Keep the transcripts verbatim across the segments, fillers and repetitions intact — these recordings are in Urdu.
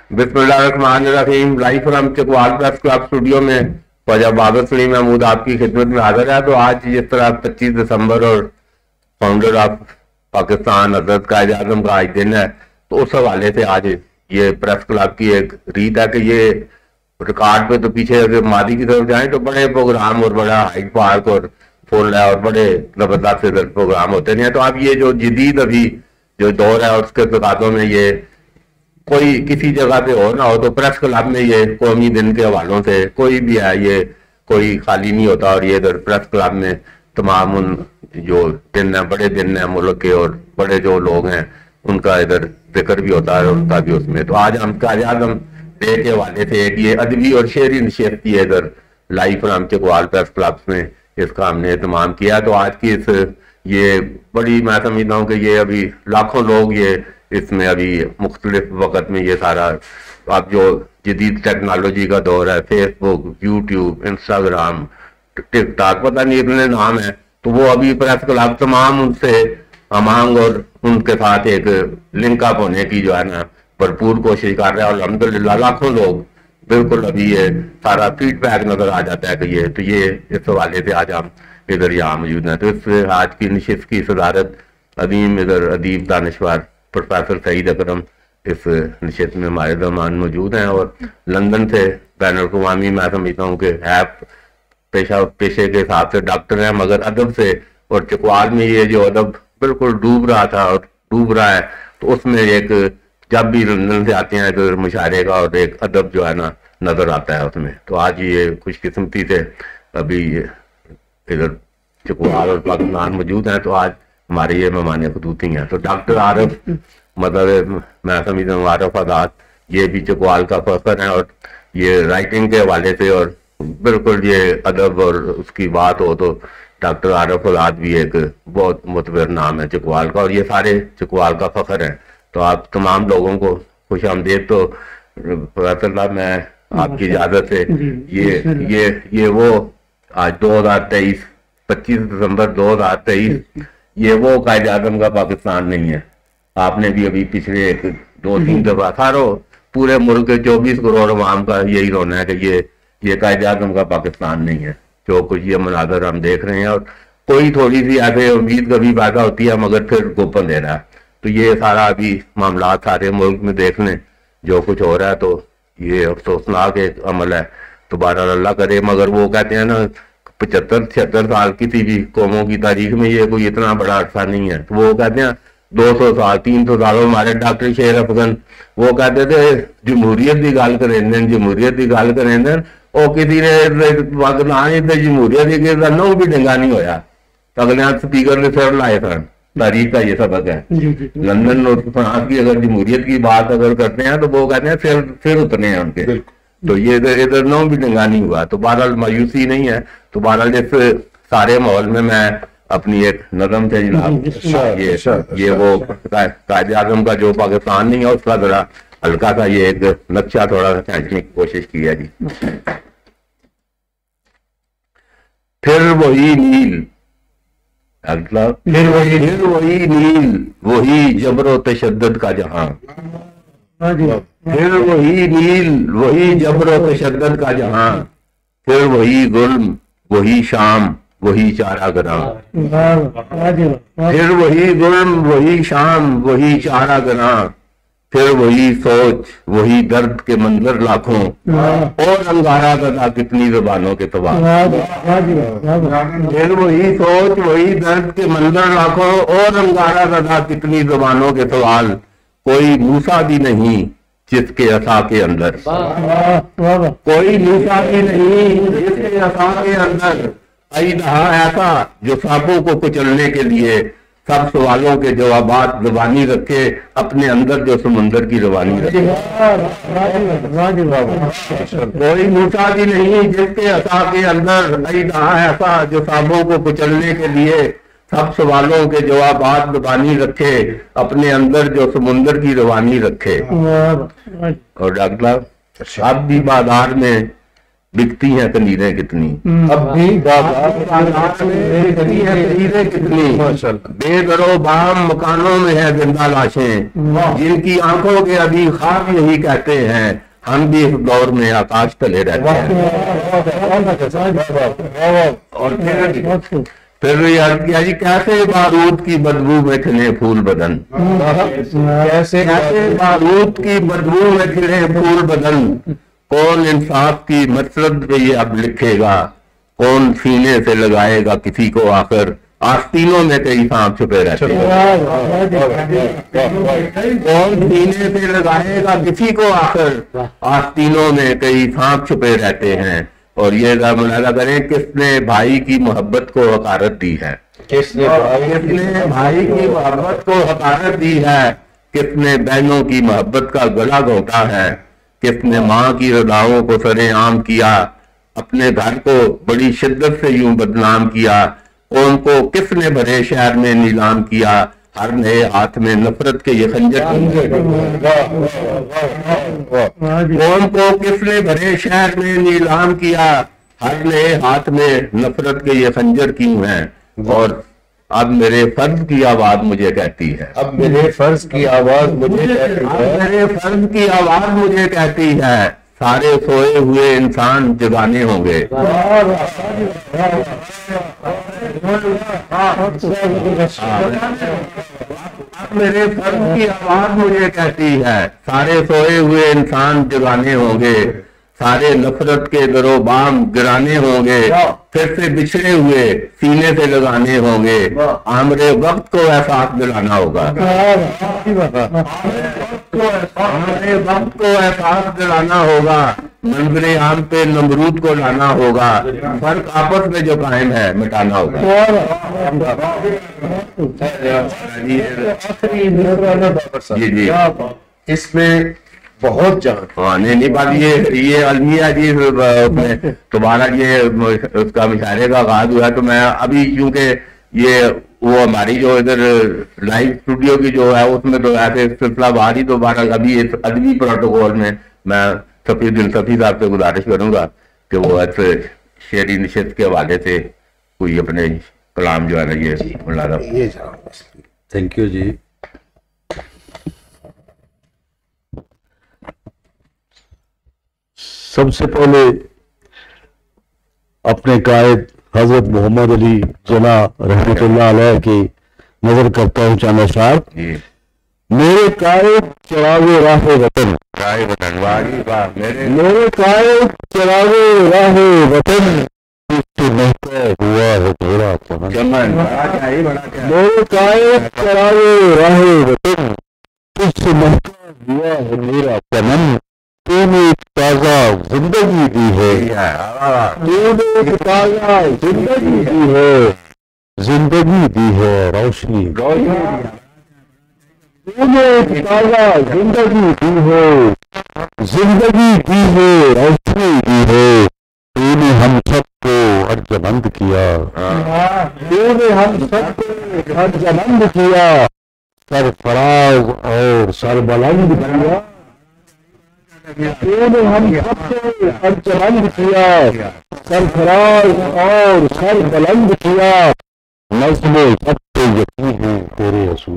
بسم اللہ الرحمن الرحیم. Live from Chakwal press club studio میں خواجہ بابر سلیم محمود آپ کی خدمت میں حاضر ہے. تو آج جس طرح پچیس دسمبر اور فاؤنڈر آف پاکستان حضرت قائد اعظم کا آج دن ہے, تو اس حوالے سے آج یہ پریس کلب کی ایک ریت ہے کہ یہ ریکارڈ پہ تو پیچھے اگر ماضی کی طرف جائیں تو بڑے پروگرام اور بڑا ہائیڈ پارک اور فون اور بڑے زبردست پروگرام ہوتے ہیں. تو اب یہ جو جدید ابھی جو دور ہے اور اس کے تقاضوں میں یہ کوئی کسی جگہ پہ ہو نہ ہو تو پریس کلب میں یہ قومی دن کے حوالوں سے کوئی بھی ہے یہ کوئی خالی نہیں ہوتا. اور یہ ادھر پریس کلب میں تمام ان جو دن ہیں بڑے دن ہیں ملک کے اور بڑے جو لوگ ہیں ان کا ادھر ذکر بھی ہوتا ہے, ان کا بھی اس میں. تو آج ہم قائد اعظم ڈے کے حوالے سے ایک یہ ادبی اور شعری نشست کی ہے ادھر live from Chakwal press club میں, اس کا ہم نے اہتمام کیا. تو آج کی اس یہ بڑی میں سمجھتا ہوں کہ یہ ابھی لاکھوں لوگ یہ اس میں ابھی مختلف وقت میں یہ سارا اب جو جدید ٹیکنالوجی کا دور ہے, Facebook, YouTube, Instagram, TikTok, پتہ نہیں اتنے نام ہیں, تو وہ ابھی پریس کلب تمام ان سے ہمانگ اور ان کے ساتھ ایک لنک اپ ہونے کی جو ہے نا بھرپور کوشش کر رہے ہیں. اور الحمدللہ لاکھوں لوگ بالکل ابھی یہ سارا فیڈ بیک نظر آ جاتا ہے کہ یہ تو یہ اس حوالے سے آج ہم ادھر یہاں موجود ہیں. تو اس آج کی نشست کی صدارت عظیم ادھر ادیب دانشور پروفیسر سعید اکرم اس نشست میں ہمارے درمیان موجود ہیں, اور لندن سے بین الاقوامی میں سمجھتا ہوں کہ ہے پیشہ پیشے کے حساب سے ڈاکٹر ہیں مگر ادب سے, اور چکوال میں یہ جو ادب بالکل ڈوب رہا تھا اور ڈوب رہا ہے, تو اس میں ایک جب بھی لندن سے آتے ہیں تو مشاعرے کا اور ایک ادب جو ہے نا نظر آتا ہے اس میں. تو آج یہ خوش قسمتی سے ابھی ادھر چکوال اور پاکستان موجود ہیں, تو آج ہمارے یہ مہمان خصوصی ہیں. تو ڈاکٹر عارف مطلب میں سمجھتا ہوں عارف آزاد یہ بھی چکوال کا فخر ہے, اور یہ رائٹنگ کے حوالے سے اور بالکل یہ ادب اور اس کی بات ہو تو ڈاکٹر عارف آزاد بھی ایک بہت معتبر نام ہے چکوال کا, اور یہ سارے چکوال کا فخر ہیں. تو آپ تمام لوگوں کو خوش آمدید. تو پروفیسر صاحب میں آپ کی اجازت سے یہ یہ یہ وہ آج دو ہزار تیئیس پچیس دسمبر دو ہزار تیئیس یہ وہ قائد اعظم کا پاکستان نہیں ہے. آپ نے بھی ابھی پچھلے ایک دو تین دفعہ ساروں پورے ملک کے چوبیس کروڑ عوام کا یہی رونا ہے کہ یہ یہ قائد اعظم کا پاکستان نہیں ہے. جو کچھ یہ مناظر ہم دیکھ رہے ہیں, اور کوئی تھوڑی سی ایسے امید کبھی پیدا ہوتی ہے مگر پھر گوپن دے رہا ہے. تو یہ سارا ابھی معاملات سارے ملک میں دیکھ لیں جو کچھ ہو رہا ہے, تو یہ افسوسناک ایک عمل ہے. تو بہرحال اللہ کرے, مگر وہ کہتے ہیں نا پچہتر چھہتر سال کسی بھی قوموں کی تاریخ میں یہ کوئی اتنا بڑا عرصہ نہیں ہے. تو وہ کہتے ہیں دو سو سال تین سو سال ہمارے ڈاکٹر شیر افغان وہ کہتے تھے جمہوریت کی گل کریں دین جمہوریت کی گل کریں دین وہ کسی نے پاکستان جمہوریت کی نو بھی ڈنگا نہیں ہویا. اگلے سپیکر نے سر لائے سن. تاریخ کا یہ سبق ہے. لندن اور فرانس کی اگر جمہوریت کی بات اگر کرتے ہیں تو وہ کہتے ہیں پھر پھر اتنے ہیں ان کے. تو یہ ادھر نو بھی ڈنگا نہیں ہوا. تو بہرحال مایوسی نہیں ہے. تو بہرحال اس سارے ماحول میں میں اپنی ایک نظم سے جناب یہ یہ وہ قائد اعظم کا جو پاکستان نہیں ہے اس کا ذرا ہلکا سا یہ ایک نقشہ تھوڑا سا کھینچنے کی کوشش کی ہے. جی پھر وہی نیل پھر وہی وہی نیل وہی جبر و تشدد کا جہاں, پھر وہی نیل وہی جبر و تشدد کا جہاں, پھر وہی ظلم وہی شام وہی چارہ گراں, پھر وہی ظلم وہی شام وہی چارہ گراں, پھر وہی سوچ وہی درد کے منظر لاکھوں, اور انگارہ گدا کتنی زبانوں کے تباہ, پھر وہی سوچ وہی درد کے منظر لاکھوں, اور انگارہ گدا کتنی زبانوں کے سوال, کوئی موسیٰ بھی نہیں جس کے عصا کے اندر, کوئی موسیٰ بھی نہیں جس کے عصا کے اندر, ای رہا ایسا جو سانپوں کو کچلنے کے لیے سب سوالوں کے جوابات زبانی رکھے, اپنے اندر جو سمندر کی روانی رکھے. کوئی موسیٰ بھی نہیں جس کے عصا کے اندر, ای رہا ایسا جو سانپوں کو کچلنے کے لیے سب سوالوں کے جوابات زبانی رکھے, اپنے اندر جو سمندر کی روانی رکھے. اور ڈاکٹر اب بھی بازار میں بکتی ہیں کنیریں کتنی، اب بھی بازار میں بکتی ہیں کنیریں کتنی، بے در و بام مکانوں میں ہے زندہ لاشیں، جن کی آنکھوں کے ابھی خواب یہی کہتے ہیں ہم بھی اس دور میں آکاش تلے رہتے ہیں۔ اور پھر پھر یہ عرض کیا جی کیسے بارود کی بدبو میں کھلے پھول بدن، کیسے کیسے بارود کی بدبو میں کھلے پھول بدن، کون انصاف کی مسرت پہ یہ اب لکھے گا، کون سینے سے لگائے گا کسی کو آخر، آستینوں میں کئی سانپ چھپے رہتے ہیں، کون سینے سے لگائے گا کسی کو آخر، آستینوں میں کئی سانپ چھپے رہتے ہیں۔ اور یہ ملاحظہ کریں کس نے بھائی کی محبت کو حقارت دی ہے، کس نے کس نے بھائی کی محبت کو حقارت دی ہے، کس نے بہنوں کی محبت کا گلا گھونٹا ہے، کس نے ماں کی رداؤں کو سرے عام کیا، اپنے گھر کو بڑی شدت سے یوں بدنام کیا، کون کو کس نے بھرے شہر میں نیلام کیا، ہر نئے ہاتھ میں نفرت کے یہ خنجر، کون کو کس نے بھرے شہر میں نیلام کیا، ہر نئے ہاتھ میں نفرت کے یہ خنجر کیوں ہیں، اور اب میرے فرض کی آواز مجھے کہتی ہے، اب میرے فرض کی آواز مجھے کہتی اب ہے، میرے فرض کی آواز مجھے کہتی ہے، سارے سوئے ہوئے انسان جگانے ہوں گے، اب میرے فرض کی آواز مجھے کہتی ہے، سارے سوئے ہوئے انسان جگانے ہوں گے، سارے نفرت کے در و بام گرانے ہوں گے، پھر سے بچھڑے ہوئے سینے سے لگانے ہوں گے، آمرے وقت کو احساس دلانا ہوگا، آمرے وقت کو احساس دلانا ہوگا، منظر عام پہ نمرود کو لانا ہوگا، فرق آپس میں جو قائم ہے مٹانا ہوگا۔ جی جی اس میں بہت جان، ہاں نہیں نہیں بات یہ یہ المیہ جی تمہارا یہ اس کا مشاعرے کا آغاز ہوا تو میں ابھی کیونکہ یہ وہ ہماری جو ادھر لائیو اسٹوڈیو کی جو ہے اس میں تو ایسے سلسلہ بار ہی تو بارہ ابھی اس ادبی پروٹوکول میں میں سفی دل سفی صاحب سے گزارش کروں گا کہ وہ ایسے شعری نشست کے حوالے سے کوئی اپنے کلام جو ہے نا یہ ملاحظہ۔ تھینک یو جی۔ سب سے پہلے اپنے قائد حضرت محمد علی جناح رحمۃ اللہ علیہ کی نظر کرتا ہوں چاند اشعار۔ میرے قائد چراغ راہ وطن، میرے قائد چراغ راہ وطن، مہتا ہوا ہے میرا چمن، میرے قائد چراغ راہ وطن، تجھ سے مہتا ہوا ہے میرا چمن، تو نے ایک تازہ زندگی دی ہے، تو نے ایک تازہ زندگی دی ہے، زندگی دی ہے روشنی، تو نے ایک تازہ زندگی دی ہے، زندگی دی ہے روشنی دی ہے، تو نے ہم سب کو ارجمند کیا، تو نے ہم سب کو ارجمند کیا، سرفراز اور سربلند کیا، تو نے ہم سب کو ارجمند کیا، سرفراز اور سر بلند کیا، نظم سب کو یقین ہے تیرے اصول،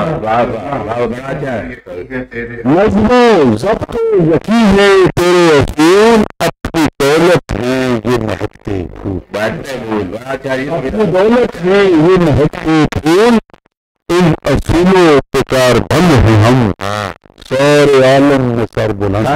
نظم سب کو یقین ہے تیرے اصول، اپنی دولت ہے یہ مہکتے پھول، اپنی دولت ہے یہ مہکتے پھول، ان اصولوں پہ کار بند ہیں ہم، سارے عالم میں سر بلند۔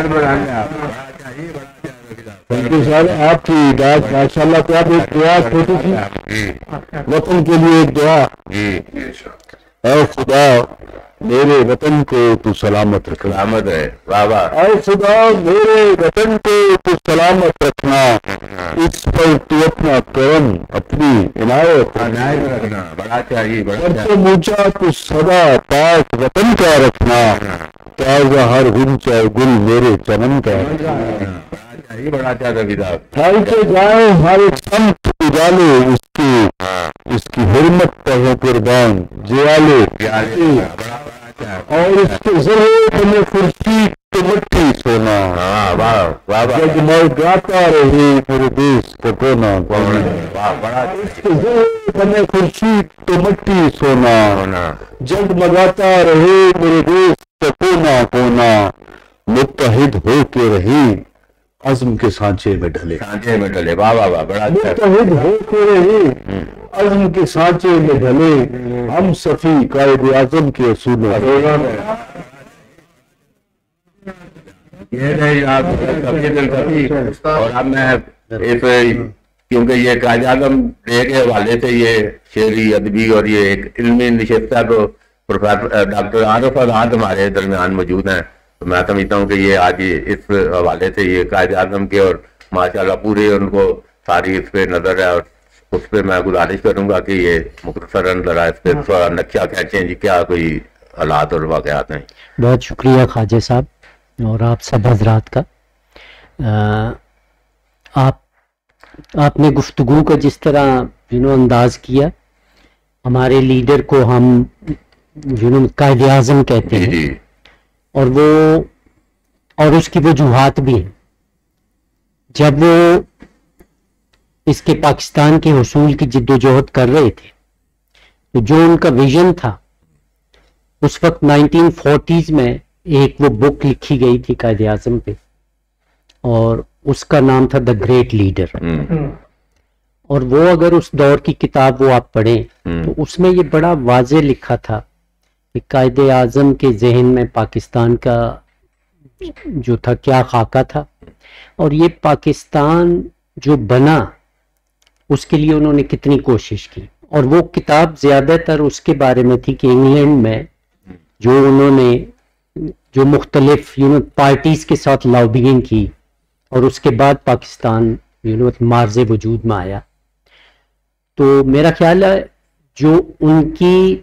سارے آپ کی بات ماشاء اللہ تو آپ ایک دعا چھوٹی سی وطن کے لیے ایک دعا، اے خدا میرے وطن کو تو سلامت رکھ، سلامت ہے بابا، اے خدا میرے وطن کو تو سلامت رکھنا، اس پر تو اپنا کرم اپنی عنایت رکھنا، بڑا چاہیے سب سے اونچا تو سدا پاک وطن کا رکھنا، تازہ ہر غنچہ گل میرے چمن کا بڑا چاہیے، پھیلتے جائیں ہر ایک سمت اجالے اس کی، اس کی حرمت پر ہے قربان جیالے، اور اس کے ذریعے میں خورشید تو مٹی سونا، जगमगाता रहे मेरे देश का कोना कोना, बड़ा बने खुर्शीद तो मिट्टी सोना, होना जगमगाता रहे मेरे देश का कोना कोना, मुत्तहिद हो के रहे अज़्म के सांचे में ढले, सांचे में ढले। वाह वाह वाह, बड़ा अच्छा। मुत्तहिद हो के रहे अज़्म के सांचे में ढले, हम सफी कायदे आज़म के असूलों ये नहीं आप सफी दिल सफी। और अब मैं इस, क्योंकि ये कायदे आज़म डे के हवाले से ये शेरी अदबी और ये एक इल्मी नशिस्त है, तो प्रोफेसर डॉक्टर आरिफ आज़ाद हमारे दरमियान मौजूद हैं, तो मैं समझता हूँ कि ये आज ये इस हवाले से ये कायदे आज़म के और माशाल्लाह पूरे उनको सारी इस पे नजर है, और उस पर मैं गुजारिश करूंगा कि ये मुख्तसरन जरा इस पे थोड़ा नक्शा खींचें जी, क्या कोई हालात और वाक़यात हैं। बहुत शुक्रिया ख्वाजा साहब और आप सब हजरात का। आ, आप आपने गुफ्तगू का जिस तरह यूनो अंदाज किया, हमारे लीडर को हम यूनो कायदे आज़म कहते हैं, जी और वो और उसकी वजूहात भी हैं। जब वो इसके पाकिस्तान के हुसूल की जिद्दोजहद कर रहे थे, तो जो उनका विजन था, उस वक्त नाइनटीन फोर्टीज़ में एक वो बुक लिखी गई थी कायदे आज़म पे, और उसका नाम था द ग्रेट लीडर। और वो अगर उस दौर की किताब वो आप पढ़ें, तो उसमें ये बड़ा वाज़े लिखा था कि कायदे आज़म के जहन में पाकिस्तान का जो था क्या खाका था, और ये पाकिस्तान जो बना उसके लिए उन्होंने कितनी कोशिश की। और वो किताब ज़्यादातर उसके बारे में थी कि इंग्लैंड में जो उन्होंने जो मुख्तलिफ यूनो पार्टीज़ के साथ लॉबिंग की, और उसके बाद पाकिस्तान यूनो मार्ज़े वजूद में आया। तो मेरा ख्याल है जो उनकी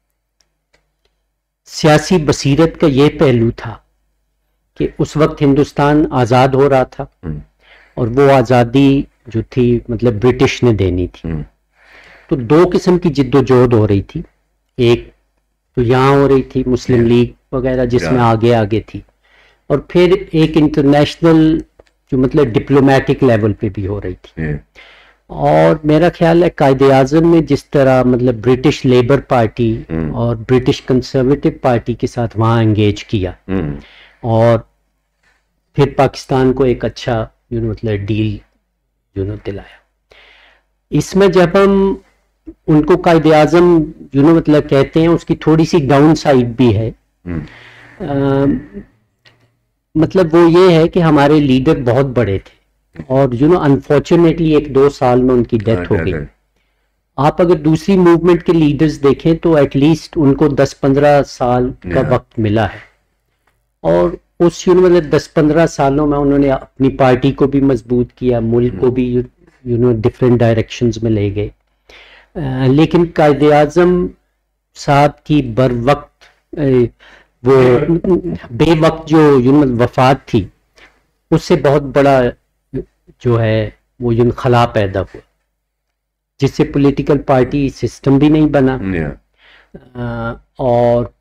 सियासी बसीरत का ये पहलू था कि उस वक्त हिंदुस्तान आज़ाद हो रहा था, और वो आज़ादी जो थी मतलब ब्रिटिश ने देनी थी। तो दो किस्म की जिद्दोजहद हो रही थी, एक तो यहाँ हो रही थी मुस्लिम लीग वगैरह जिसमें आगे आगे थी, और फिर एक इंटरनेशनल जो मतलब डिप्लोमेटिक लेवल पे भी हो रही थी। और मेरा ख्याल है कायदे आज़म ने जिस तरह मतलब ब्रिटिश लेबर पार्टी और ब्रिटिश कंजर्वेटिव पार्टी के साथ वहाँ एंगेज किया, और फिर पाकिस्तान को एक अच्छा यू नो मतलब डील यू नो दिलाया। इसमें जब हम उनको कायदे आज़म यू नो मतलब कहते हैं, उसकी थोड़ी सी डाउन साइड भी है। आ, मतलब वो ये है कि हमारे लीडर बहुत बड़े थे, और यू नो अनफॉर्चुनेटली एक दो साल में उनकी डेथ हो गई। आप अगर दूसरी मूवमेंट के लीडर्स देखें तो एटलीस्ट उनको दस पंद्रह साल का वक्त मिला है, और उस यू नो मतलब दस पंद्रह सालों में उन्होंने अपनी पार्टी को भी मजबूत किया, मुल्क को भी यू नो डिफरेंट डायरेक्शंस में ले गए। लेकिन कायदे आज़म साहब की बर वक्त वो बेवक्त जो यू नो वफात थी, उससे बहुत बड़ा जो है वो यूं खला पैदा हुआ, जिससे पॉलिटिकल पार्टी सिस्टम भी नहीं बना। आ, और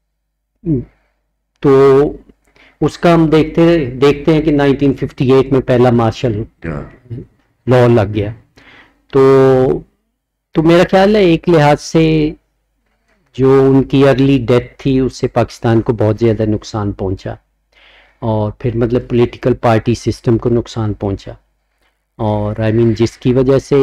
तो उसका हम देखते देखते हैं कि नाइनटीन फिफ्टी एट में पहला मार्शल लॉ लग गया। तो तो मेरा ख्याल है एक लिहाज से जो उनकी अर्ली डेथ थी उससे पाकिस्तान को बहुत ज़्यादा नुकसान पहुंचा, और फिर मतलब पॉलिटिकल पार्टी सिस्टम को नुकसान पहुंचा, और आई I मीन mean, जिसकी वजह से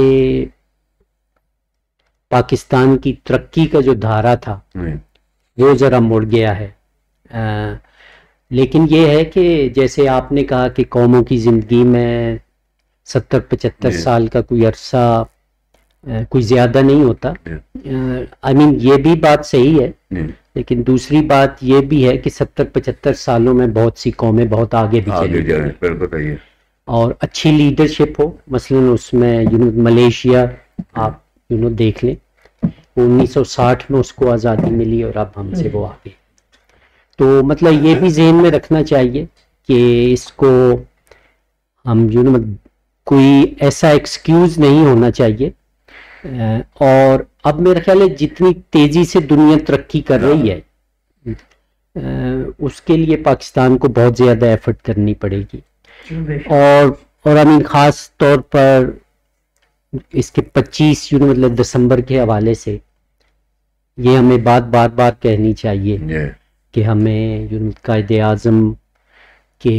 पाकिस्तान की तरक्की का जो धारा था वो ज़रा मुड़ गया है। आ, लेकिन ये है कि जैसे आपने कहा कि कौमों की ज़िंदगी में सत्तर पचहत्तर साल का कोई अरसा कोई ज़्यादा नहीं होता। आई मीन ये भी बात सही है, लेकिन दूसरी बात ये भी है कि सत्तर पचहत्तर सालों में बहुत सी कौमें बहुत आगे भी चली गई, और अच्छी लीडरशिप हो। मसलन उसमें यू नो मलेशिया आप यू नो देख लें, उन्नीस सौ साठ में उसको आज़ादी मिली और अब हमसे वो आगे। तो मतलब ये भी जहन में रखना चाहिए कि इसको हम यू नो कोई ऐसा एक्सक्यूज़ नहीं होना चाहिए। और अब मेरा ख्याल है जितनी तेज़ी से दुनिया तरक्की कर रही है उसके लिए पाकिस्तान को बहुत ज़्यादा एफर्ट करनी पड़ेगी। اور اور امین خاص طور پر اس کے پچیس یوں مطلب دسمبر کے حوالے سے یہ ہمیں بات بار بار کہنی چاہیے کہ ہمیں قائد اعظم کے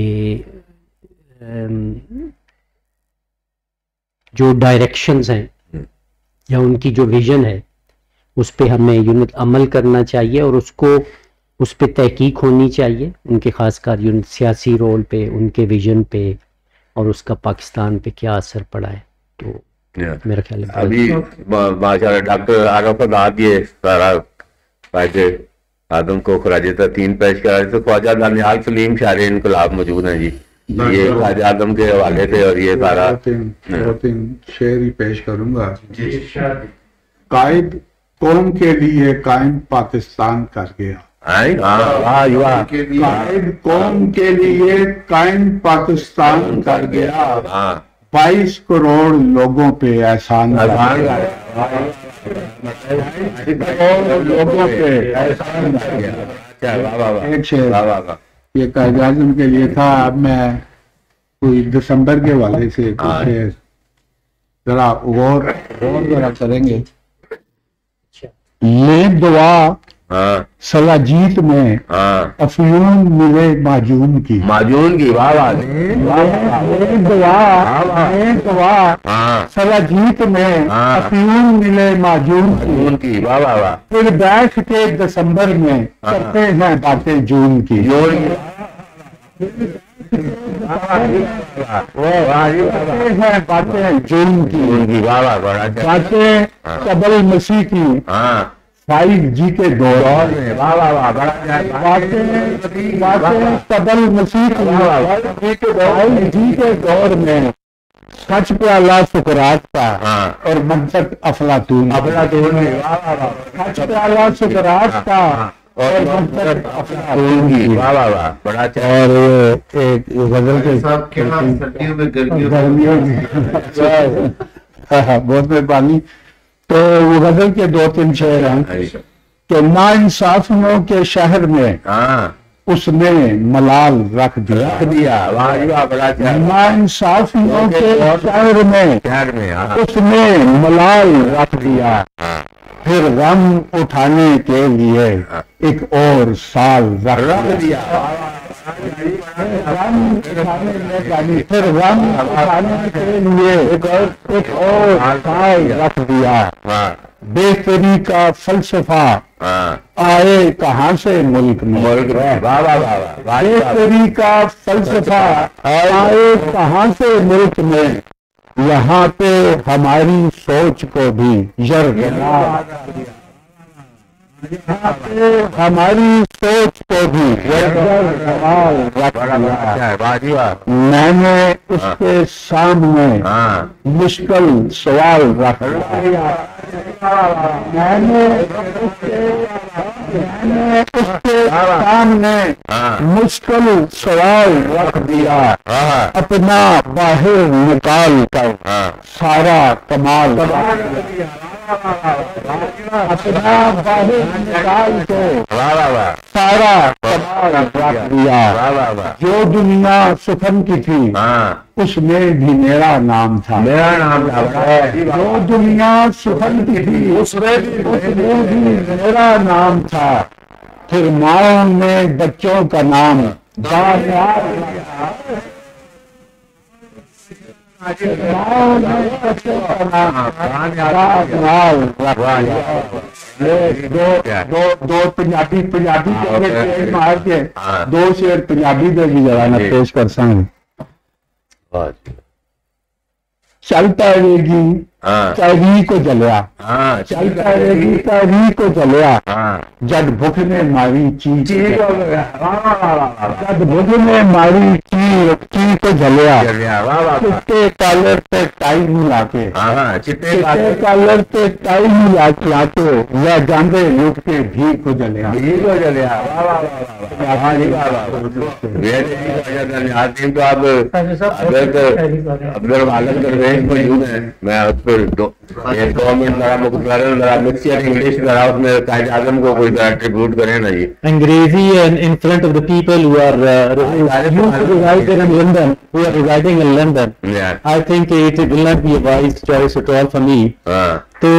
جو ڈائریکشنز ہیں یا ان کی جو ویژن ہے اس پہ ہمیں یونٹ عمل کرنا چاہیے اور اس کو اس پہ تحقیق ہونی چاہیے، ان کے خاص کر یونٹ سیاسی رول پہ، ان کے ویژن پہ، اور اس کا پاکستان پہ کیا اثر پڑا ہے۔ تو میرا خیال ہے ابھی ماشاء اللہ ڈاکٹر عارف آزاد یہ سارا قائد اعظم کو خراج تحسین پیش کرا رہے تھے۔ خواجہ دانیال سلیم شاعر انقلاب موجود ہیں جی، یہ قائد اعظم کے حوالے سے، اور یہ سارا دو تین شعر ہی پیش کروں گا۔ قائد قوم کے لیے قائم پاکستان کر گیا، قائد قوم کے لیے قائم پاکستان کر گیا، بائیس کروڑ لوگوں پہ احسان لوگوں پہ احسان ایک شعر یہ قائد اعظم کے لیے تھا۔ اب میں کوئی دسمبر کے حوالے سے ذرا غور غور ذرا کریں گے۔ لے دعا سلاجیت میں افیون ملے ماجون کی، ماجون کی واہ واہ دعا سلاجیت میں افیون ملے ماجون کی، واہ واہ واہ، پھر بیٹھ کے دسمبر میں کرتے ہیں باتیں جون کی، باتیں جون کی، باتیں قبل مسیح کی فائیو جی کے دور میں، باتیں قبل مسیح کی فائیو جی کے دور میں، سچ پیالہ سکرات کا اور منطق افلاطون، سچ پیالہ سکرات کا اور منطق افلاطون کی، اور ایک غزل کے گرمیوں میں بہت مہربانی۔ تو وہ غزل کے دو تین شعر ہیں کہ نا انصافیوں کے شہر میں اس نے ملال رکھ دیا، نا انصافیوں کے شہر میں اس نے ملال رکھ دیا، پھر غم اٹھانے کے لیے ایک اور سال رکھ دیا، پھر غم اٹھانے کے لیے ایک اور سال رکھ دیا، بہتری کا فلسفہ آئے کہاں سے ملک میں، بہتری کا فلسفہ آئے کہاں سے ملک میں، یہاں پہ ہماری سوچ کو بھی یرغمال، یہاں پہ ہماری سوچ کو بھی یرغمال رکھ دیا، میں نے اس کے سامنے مشکل سوال رکھ دیا، میں نے اس کے سامنے مشکل سوال رکھ دیا، اپنا باہر نکال کر سارا کمال، اپنا باہر نکال کے سارا کمال رکھ دیا، جو دنیا سخن کی تھی اس میں بھی میرا نام تھا، میرا نام تھا، جو دنیا سخن کی تھی اس میں بھی میرا نام تھا، پھر ماؤں نے بچوں کا نام دانیال رکھا، ماؤں نے بچوں کا نام دانیال رکھا۔ دو پنجابی پنجابی مار کے دو شعر پنجابی دے بھی ذرا نہ پیش کر سکیں۔ چلتا رہے گی تحریک کو جلیا، چلتا رہے گی تحریک کو جلیا، جد بھوک نے ماری چیز، جد بھوک نے ماری چیز کو جلیا، چٹے کالر پہ ٹائی ملا کے، چٹے کالر پہ ٹائی ملا کے آتے وہ جاندے لوٹ کے بھی کو جلیا۔ تو آپ اگر عبد الوالد کر رہے ہیں میں اس پہ پھر دو ایک دو منٹ ذرا مقرر ذرا مکسچر انگلش ذرا اس میں قائد اعظم کو کوئی ذرا ٹریبیوٹ کریں نا جی. انگریزی in front of the people who are uh, used to reside in London, who are residing in London. Yeah. I think it will not be a wise choice at all for me. ہاں تو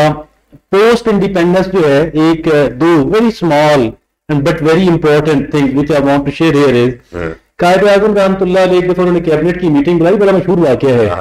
پوسٹ انڈیپینڈنس جو ہے ایک دو very small but very important thing which I want to share here is Quaid Azam رحمۃ اللہ علیہ ایک دفعہ انہوں نے کیبنٹ کی میٹنگ بلائی, بڑا مشہور واقعہ ہے,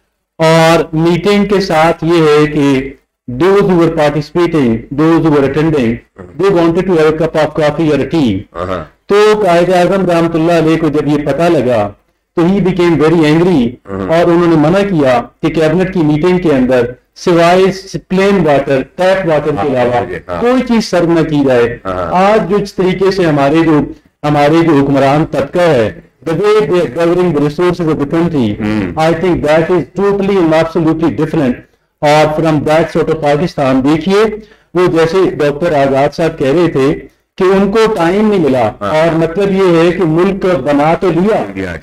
اور میٹنگ کے ساتھ یہ ہے کہ those who were participating, those who were attending, they wanted to have a cup of coffee or a tea. تو قائد اعظم رحمۃ اللہ علیہ کو جب یہ پتہ لگا تو he became very angry, اور انہوں نے منع کیا کہ کیبنٹ کی میٹنگ کے اندر سوائے پلین واٹر ٹیپ واٹر کے علاوہ کوئی چیز سرو نہ کی جائے. آج جو اس طریقے سے ہمارے جو ہمارے جو حکمران طبقہ ہے, the way they are gathering the resources of the country, I think that is totally and absolutely different. اور from that sort of Pakistan, دیکھیے وہ جیسے ڈاکٹر آزاد صاحب کہہ رہے تھے کہ ان کو ٹائم نہیں ملا, اور مطلب یہ ہے کہ ملک بنا تو لیا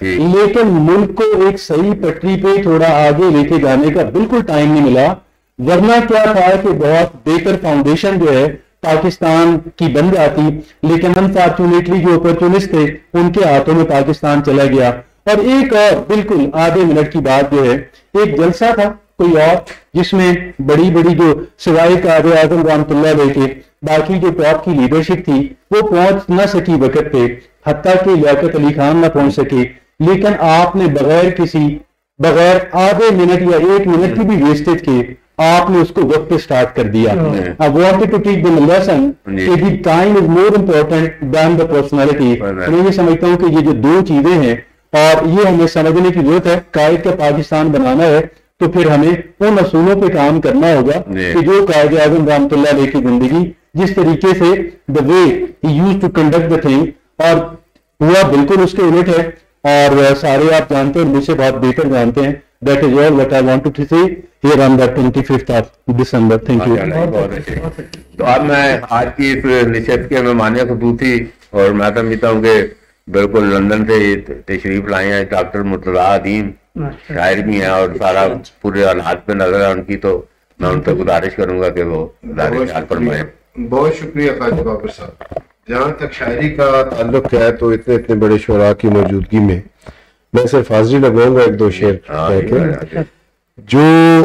لیکن ملک کو ایک صحیح پٹری پہ تھوڑا آگے لے کے جانے کا بالکل ٹائم نہیں ملا. ورنہ کیا تھا کہ بہت بہتر فاؤنڈیشن جو ہے پاکستان کی بن جاتی, لیکن انفارچونیٹلی جو اپرچونسٹ تھے ان کے ہاتھوں میں پاکستان چلا گیا. اور ایک اور بالکل آدھے منٹ کی بات جو ہے, ایک جلسہ تھا کوئی اور جس میں بڑی بڑی جو سوائے قائد اعظم رحمۃ اللہ علیہ کے باقی جو ٹاپ کی لیڈرشپ تھی وہ پہنچ نہ سکی وقت پہ, حتیٰ کہ لیاقت علی خان نہ پہنچ سکے, لیکن آپ نے بغیر کسی بغیر آدھے منٹ یا ایک منٹ کی بھی ویسٹیج کے آپ نے اس کو وقت پہ سٹارٹ کر دیا. I wanted to teach them a lesson کہ the time is more important than the personality. میں یہ سمجھتا ہوں کہ یہ جو دو چیزیں ہیں اور یہ ہمیں سمجھنے کی ضرورت ہے, قائد کا پاکستان بنانا ہے تو پھر ہمیں ان اصولوں پہ کام کرنا ہوگا کہ جو قائد اعظم رحمۃ اللہ علیہ کی زندگی جس طریقے سے the way he used to conduct the thing, اور ہوا بالکل اس کے الٹ ہے, اور سارے آپ جانتے ہیں, مجھ سے بہت بہتر جانتے ہیں. That is all what I wanted to say here on the twenty-fifth of December. Thank you. تو اب میں آج کی اس نشست کے مہمان خصوصی, اور میں سمجھتا ہوں کہ بالکل لندن سے تشریف لائے ہیں ڈاکٹر مرتضیٰ عظیم, شاعر بھی ہیں اور سارا پورے حالات پہ نظر ہے ان کی, تو میں ان سے گزارش کروں گا کہ وہ خیال فرمائیں. بہت شکریہ خواجہ بابر صاحب. جہاں تک شاعری کا تعلق ہے تو اتنے اتنے بڑے شعراء کی موجودگی میں میں صرف حاضری لگاؤں گا ایک دو شعر کہہ کے. جو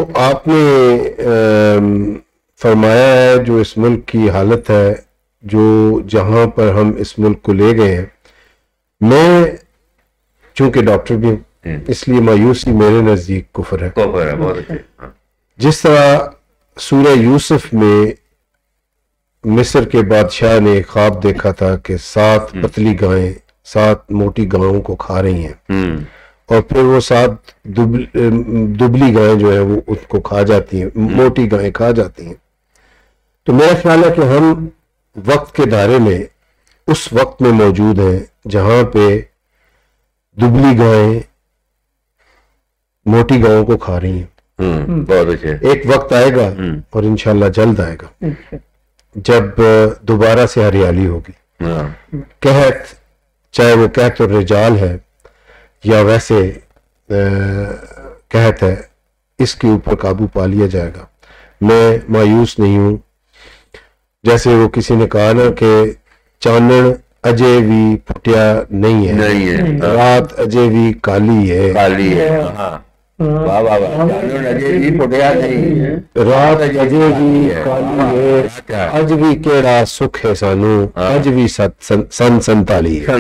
آپ نے فرمایا ہے, جو اس ملک کی حالت ہے, جو جہاں پر ہم اس ملک کو لے گئے ہیں, میں چونکہ ڈاکٹر بھی ہوں اس لیے مایوسی میرے نزدیک کفر ہے. جس طرح سورہ یوسف میں مصر کے بادشاہ نے خواب دیکھا تھا کہ سات پتلی گائیں سات موٹی گاؤں کو کھا رہی ہیں, اور پھر وہ سات دبلی گائیں جو ہے وہ اس کو کھا جاتی ہیں, موٹی گائیں کھا جاتی ہیں. تو میرا خیال ہے کہ ہم وقت کے دائرے میں اس وقت میں موجود ہیں جہاں پہ دبلی گائیں موٹی گاؤں کو کھا رہی ہیں. ایک وقت آئے گا اور انشاءاللہ جلد آئے گا جب دوبارہ سے ہریالی ہوگی. قحط, چاہے وہ قحط الرجال ہے یا ویسے قحط ہے, اس کے اوپر قابو پا لیا جائے گا. میں مایوس نہیں ہوں. جیسے وہ کسی نے کہا نا کہ چانن اجے بھی پھٹیا نہیں ہے, رات اجے بھی کالی ہے, کالی ہے رات اجے بھی کالی ہے, اج بھی کیڑا سکھ ہے سانو, اج بھی سن سنتالی ہے.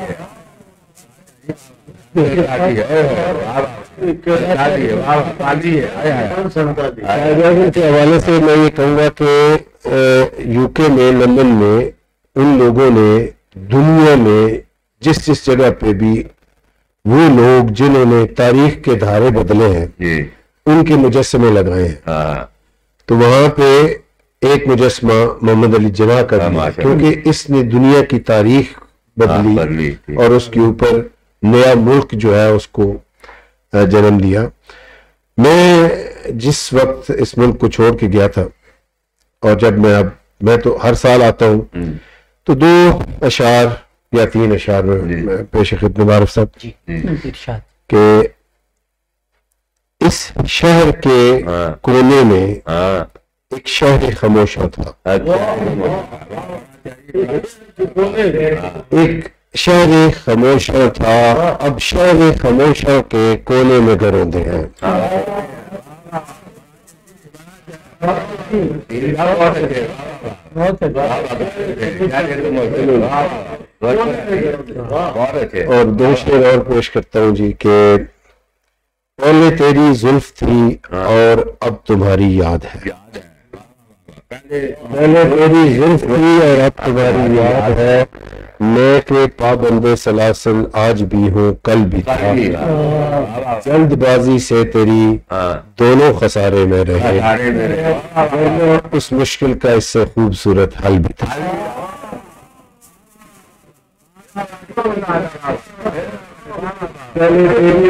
کے حوالے سے میں یہ کہوں گا کہ یو کے میں لندن میں ان لوگوں نے دنیا میں جس جس جگہ پہ بھی وہ لوگ جنہوں نے تاریخ کے دھارے بدلے ہیں ان کے مجسمے لگائے ہیں. تو وہاں پہ ایک مجسمہ محمد علی جناح کا دیا, کیونکہ اس نے دنیا کی تاریخ بدلی اور اس کے اوپر نیا ملک جو ہے اس کو جنم دیا. میں جس وقت اس ملک کو چھوڑ کے گیا تھا, اور جب میں اب میں تو ہر سال آتا ہوں, تو دو اشعار یا تین اشعار پیش خدمت عارف صاحب کہ اس شہر کے کونے میں ایک شہر خاموشہ تھا. ایک شہر خاموشہ تھا. اب شہر خاموشہ کے کونے میں گھر ہوتے ہیں. اور دو شعر اور پیش کرتا ہوں جی کہ پہلے تیری زلف تھی اور اب تمہاری یاد ہے. پہلے تیری زلف تھی اور اب تمہاری یاد ہے. میں کہ پابند سلاسل آج بھی ہوں کل بھی تھا. جلد بازی سے تیری دونوں خسارے میں رہے. اس مشکل کا اس سے خوبصورت حل بھی تھا. پہلے تیری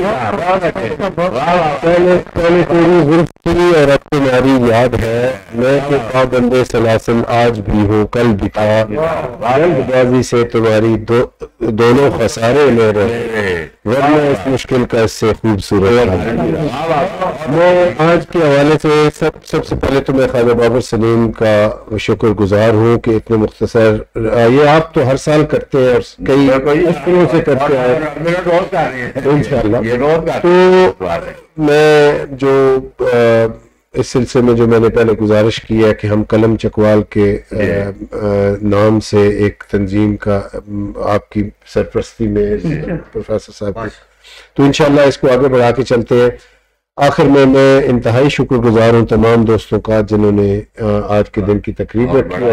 پہلے تیری زلف تھی اور اب تمہاری یاد ہے. میں کہ پابند سلاسل آج بھی ہوں کل بھی تھا. جلد بازی سے تمہاری دو دونوں خسارے میں رہے. ورنہ اس مشکل کا اس سے خوبصورت حل. میں آج کے حوالے سے سب سب سے پہلے تو میں خواجہ بابر سلیم کا شکر گزار ہوں کہ اتنے مختصر, یہ آپ تو ہر سال کرتے ہیں اور کئی اشکروں سے کرتے ہیں انشاءاللہ. تو میں جو اس سلسلے میں جو میں نے پہلے گزارش کی ہے کہ ہم قلم چکوال کے نام سے ایک تنظیم کا آپ کی سرپرستی میں پروفیسر صاحب, تو انشاءاللہ اس کو آگے بڑھا کے چلتے ہیں. آخر میں میں انتہائی شکر گزار ہوں تمام دوستوں کا جنہوں نے آج کے دن کی تقریب رکھی.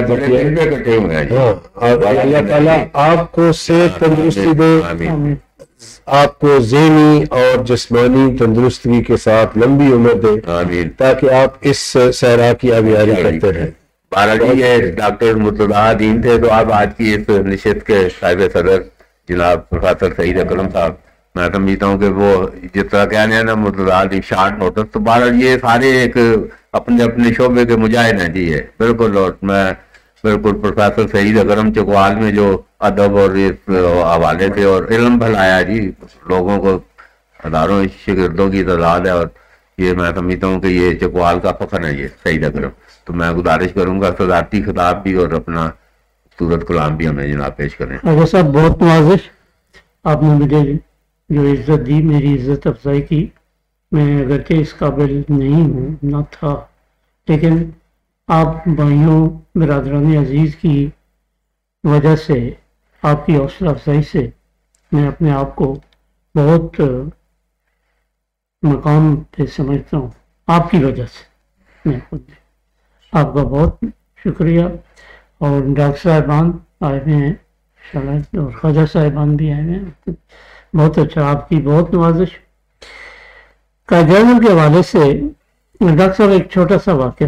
اللہ تعالیٰ آپ کو صحت تندرستی دے, آپ کو ذہنی اور جسمانی تندرستی کے ساتھ لمبی عمر دے تاکہ آپ اس صحرا کی آبیاری کرتے رہیں. بارہ یہ ڈاکٹر مرتضیٰ دین تھے, تو آپ آج کی اس نشست کے صاحب صدر جناب پروفیسر سعید اکرم صاحب, میں سمجھتا ہوں کہ وہ جس طرح کہنے ہیں نا مرتضیٰ دی شارٹ نوٹس, تو بارہ یہ سارے ایک اپنے اپنے شعبے کے مجاہد ہیں جی. ہے بالکل. اور میں بالکل پروفیسر سعید اکرم چکوال میں جو ادب اور اس حوالے سے اور علم بھلایا جی لوگوں کو, ہزاروں شاگردوں کی تعداد ہے, اور یہ میں سمجھتا ہوں کہ یہ چکوال کا فخر ہے یہ سعید اکرم. تو میں گزارش کروں گا صدارتی خطاب بھی اور اپنا سورت کلام بھی ہمیں جناب پیش کریں. اگر صاحب بہت نوازش آپ نے مجھے جو عزت دی, میری عزت افزائی کی. میں اگرچہ اس قابل نہیں ہوں, نہ تھا, لیکن آپ بھائیوں برادران عزیز کی وجہ سے, آپ کی حوصلہ افزائی سے میں اپنے آپ کو بہت مقام پہ سمجھتا ہوں. آپ کی وجہ سے میں خود آپ کا بہت شکریہ. اور ڈاکٹر صاحبان آئے ہوئے ہیں اور خواجہ صاحبان بھی آئے ہوئے ہیں, بہت اچھا. آپ کی بہت نوازش. قائد اعظم کے حوالے سے ڈاکٹر صاحب ایک چھوٹا سا واقعہ.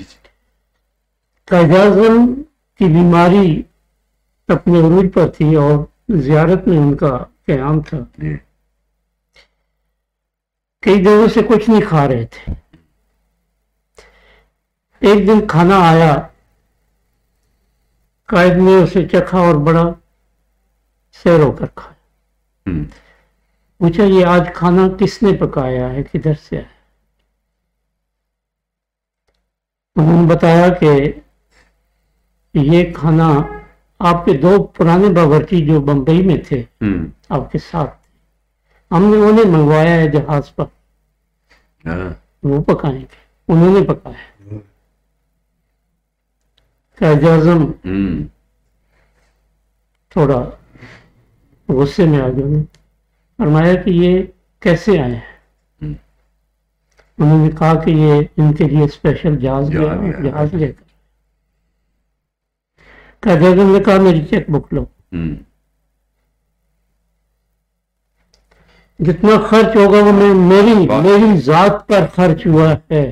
قائد اعظم کی بیماری اپنے عروج پر تھی اور زیارت میں ان کا قیام تھا. کئی دنوں سے کچھ نہیں کھا رہے تھے. ایک دن کھانا آیا, قائد نے اسے چکھا اور بڑا سیر ہو کر کھایا. پوچھا یہ آج کھانا کس نے پکایا ہے, کدھر سے آیا؟ انہوں نے بتایا کہ یہ کھانا آپ کے دو پرانے باورچی جو بمبئی میں تھے آپ کے ساتھ تھے, ہم نے انہیں منگوایا ہے جہاز پر, وہ پکائیں گے. انہوں نے پکایا. قائد اعظم تھوڑا غصے میں آ گئے. فرمایا کہ یہ کیسے آئے ہیں؟ انہوں نے کہا کہ یہ ان کے لیے اسپیشل جہاز جہاز لے کر. قائد اعظم نے کہا میری چیک بک لو, جتنا خرچ ہوگا وہ میں میری میری ذات پر خرچ ہوا ہے,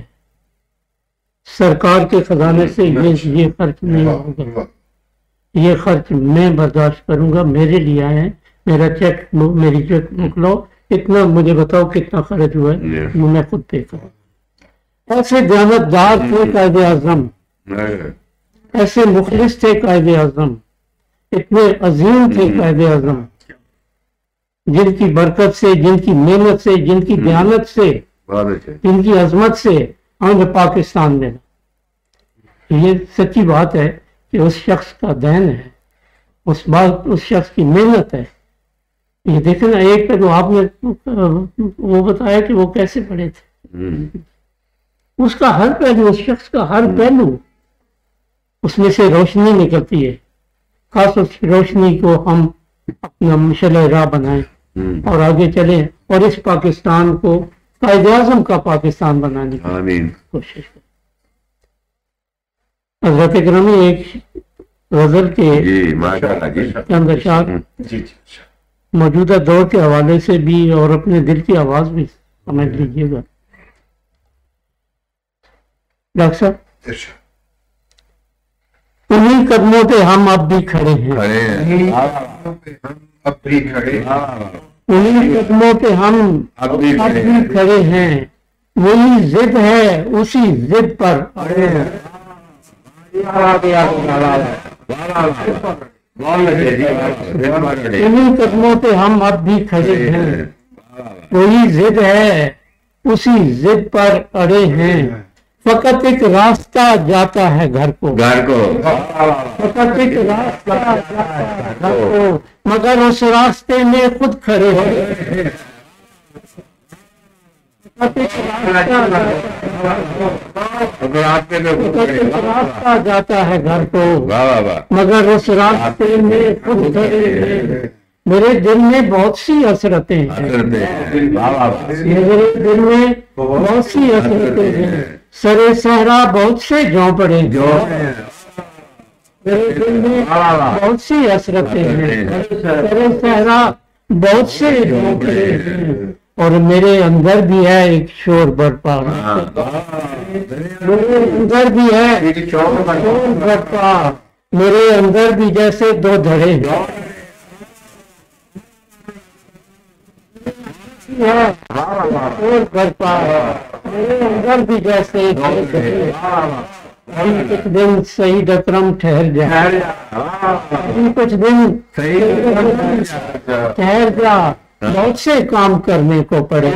سرکار کے خزانے سے یہ یہ خرچ نہیں ہوگا. یہ خرچ میں برداشت کروں گا, میرے لیے آئے ہیں, میرا چیک میری چیک بک لو, اتنا مجھے بتاؤ کتنا خرچ ہوا ہے, میں خود پے کروں. ایسے دیانتدار تھے قائد اعظم, ایسے مخلص تھے قائد اعظم, اتنے عظیم تھے قائد اعظم. جن کی برکت سے، جن کی محنت سے، جن کی دیانت سے، بہت اچھے. جن کی عظمت سے ہمیں پاکستان ملا. یہ سچی بات ہے کہ اس شخص کا دین ہے، اس بات اس شخص کی محنت ہے. یہ دیکھیں نا، ایک پہ تو آپ نے وہ بتایا کہ وہ کیسے پڑھے تھے، اس کا ہر پہلو، اس شخص کا ہر پہلو، اس میں سے روشنی نکلتی ہے. خاص اس روشنی کو ہم اپنا مشعلہ راہ بنائیں اور آگے چلیں اور اس پاکستان کو قائد اعظم کا پاکستان بنانے کی آمین. کوشش کریں. حضرت گرامی ایک غزل کے جی ماشاءاللہ جی. چند اشعار جی جی موجودہ دور کے حوالے سے بھی اور اپنے دل کی آواز بھی سمجھ لیجیے گا. ڈاکٹر صاحب، ارشاد. انہیں قدموں پہ ہم اب بھی کھڑے ہیں، کھڑے ہیں. ہم اب بھی کھڑے ہیں. انہیں قدموں پہ ہم اب بھی اب کھڑے بھی ہیں. کھڑے ہیں. وہی ضد ہے، اسی ضد پر بہت اچھے جی. بہت اچھے. انہیں قدموں پہ ہم اب بھی کھڑے ہیں. وہی ضد ہے، اسی ضد پر اڑے ہیں. فقط ایک راستہ جاتا ہے گھر کو، گھر کو فقط ایک راستہ جاتا ہے گھر کو، مگر اس راستے میں خود کھڑے ہیں. فقط ایک راستہ جاتا ہے راستے میں خود فقط ایک راستہ جاتا ہے گھر کو، واہ واہ واہ. مگر اس راستے میں خود کھڑے ہیں. میرے دل میں بہت سی حسرتیں ہیں، حسرتیں ہیں. واہ واہ واہ. میرے دل میں بہت سی حسرتیں ہیں. سرے صحرا بہت سے جھونپڑے ہیں. جو میرے دل میں بہت سی حسرتیں ہیں. سرے صحرا بہت سے جھونپڑے ہیں. اور میرے اندر بھی ہے ایک شور برپا، میرے اندر بھی ہے شور برپا. میرے اندر بھی جیسے دو دھڑے ہیں. شور برپا میرے اندر بھی جیسے دو دھڑے ہیں. ابھی کچھ دن سعید اکرم ٹھہر جا، ابھی کچھ دن ٹھہر جا، بہت سے کام کرنے کو پڑے.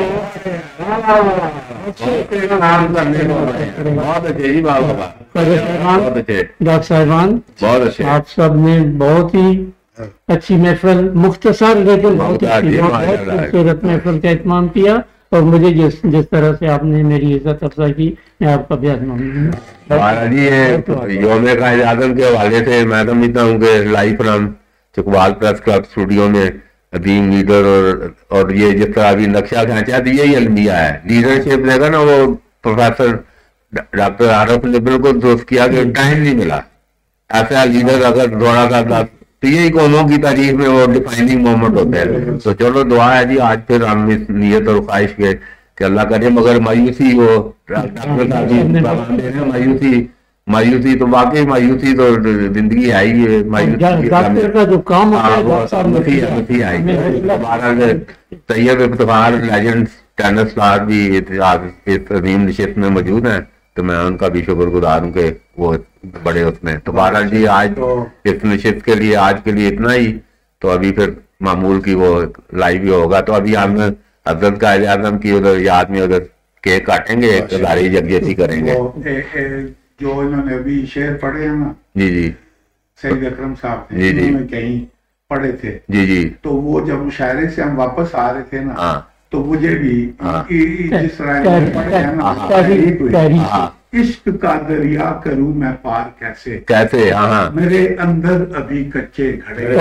بہت اچھے جی. واہ واہ واہ. بہت اچھے. ڈاکٹر صاحبان، بہت اچھے. آپ سب نے بہت ہی اچھی محفل، مختصر لیکن بہت اچھی، بہت خوبصورت محفل کا اہتمام کیا. اور مجھے جس جس طرح سے آپ نے میری عزت افزائی کی، میں آپ کا بیان مانوں گا. ہمارا جی یہ یوم قائد اعظم کے حوالے سے میں سمجھتا ہوں کہ live from Chakwal press club studio میں عظیم لیڈر اور اور یہ جس طرح ابھی نقشہ کھینچا تو یہی المیہ ہے. لیڈرشپ لے گا نا، وہ پروفیسر ڈاکٹر عارف نے بالکل درست کیا کہ ٹائم نہیں ملا. ایسا لیڈر اگر دوڑا تھا تو یہی قوموں کی تاریخ میں وہ ڈیفائننگ مومنٹ ہوتے ہیں. تو چلو دعا ہے جی آج پھر ہم اس نیت اور خواہش کے کہ اللہ کرے. مگر مایوسی وہ ڈاکٹر صاحب مایوسی مایوسی تو واقعی مایوسی تو زندگی ہے ہی. مایوسی ڈاکٹر کا جو کام ہوتا ہے Tayyab Iftikhar legend tennis star بھی اس عظیم نشست میں موجود ہیں، تو میں ان کا بھی شکر گزار ہوں کہ وہ بڑے اس میں. تو بہرحال جی آج اس نشست کے لیے آج کے لیے اتنا ہی. تو ابھی پھر معمول کی وہ لائیو ہی ہوگا. تو ابھی ہم حضرت قائد اعظم کی ادھر یاد میں ادھر کیک کاٹیں گے، اداری یکجہتی کریں گے. جو انہوں نے ابھی شعر پڑھے ہیں نا جی جی سعید اکرم صاحب جی جی نے کہیں پڑھے تھے، جی جی تو وہ جب مشاعرے سے ہم واپس آ رہے تھے نا، ہاں تو مجھے بھی ہاں جس طرح انہوں نے پڑھے ہیں نا، تحریک ہوئی. عشق کا دریا کروں میں پار کیسے، کیسے. ہاں میرے اندر ابھی کچے گھڑے.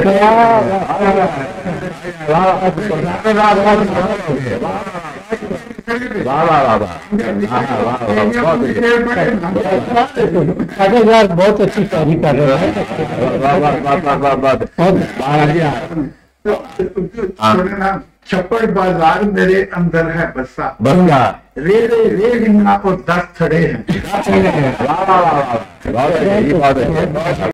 بہت اچھی تاریخ کر رہے ہیں. چھپڑ بازار میرے اندر ہے بسا، بسا ریڑے ریڑیاں اور دس تھڑے ہیں.